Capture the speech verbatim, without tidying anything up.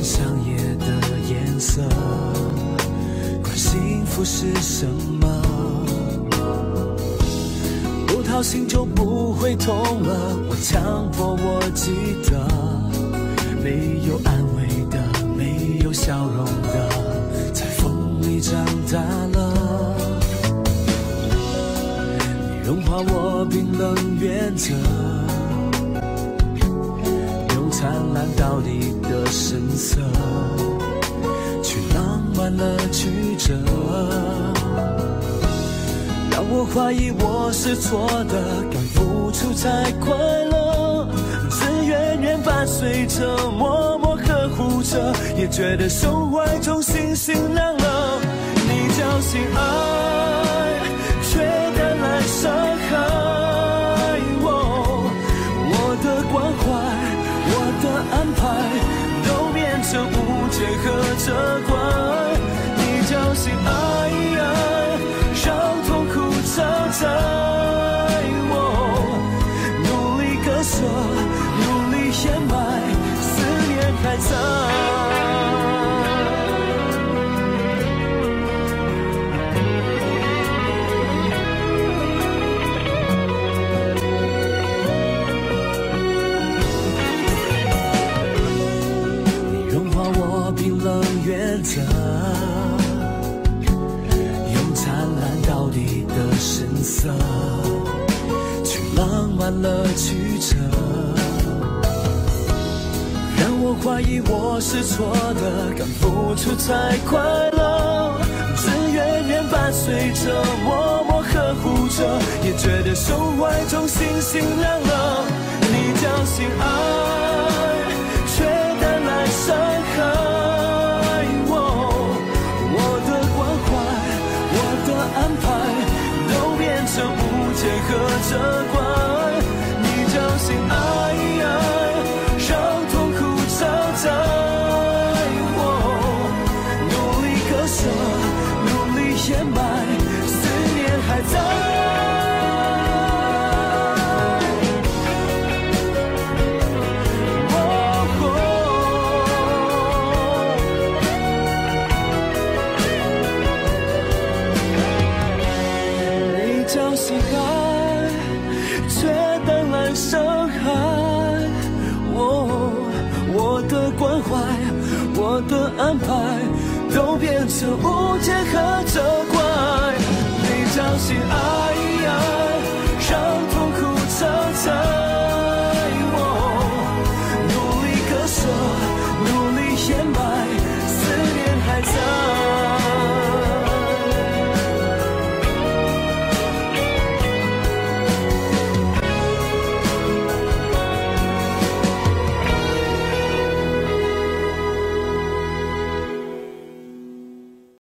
上夜的颜色，管幸福是什么，不掏心就不会痛了。我强迫我记得，没有安慰的，没有笑容的，在风里长大了。你融化我冰冷原则，灿烂到底的神色，去浪漫了曲折，让我怀疑我是错的，敢付出才快乐，只远远伴随着，默默呵护着，也觉得手怀中星星亮了。你侥幸爱，却带来伤害，哦，我的关怀的安排都变成误解和责怪，你侥幸爱，让痛苦常在，我努力割舍，努力掩埋，思念还在。冰冷原则，用灿烂到底的神色，去浪漫了曲折，让我怀疑我是错的，敢付出才快乐，只远远伴随着，默默呵护着，也觉得手怀中星星亮了。你侥幸爱，却带来伤害，和责怪，你侥幸爱，让痛苦常在，我努力割舍，努力掩埋，思念还在。你侥幸爱，却带来伤害，哦，我的关怀，我的安排，都变成误解和责怪。你侥幸爱，